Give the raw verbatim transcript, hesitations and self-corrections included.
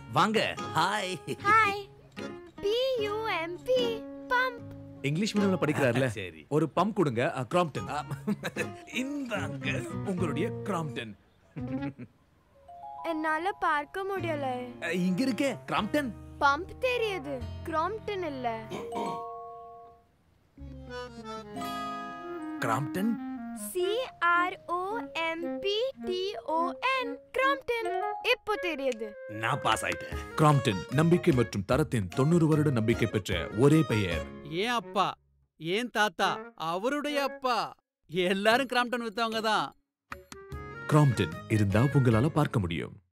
வாங்க. Hi. Hi. P U M P pump. English மீடியம்ல படிக்கிறார்ல. சரி. ஒரு பம்ப் கொடுங்க. கிராம்ப்டன். இந்தாங்க உங்களுடைய கிராம்ப்டன். என்னால பார்க்க முடியல. இங்க இருக்கே கிராம்ப்டன். பம்ப் தெரியுது, கிராம்ப்டன் இல்ல. Crompton C R O M P T O N Crompton இப்போ தெரியுது. நான் பாஸ் ஆயிட்டேன். கிராம்ப்டன் நம்பிக்கை மற்றும் தரத்தின் தொண்ணூறு வருட நம்பிக்கை பெற்ற ஒரே பெயர். ஏன் அப்பா, ஏன் தாத்தா, அவருடைய அப்பா, எல்லாரும் கிராம்ப்டன் வித்தவங்க தான். கிராம்ப்டன் இருந்தா உங்களால பார்க்க முடியும்.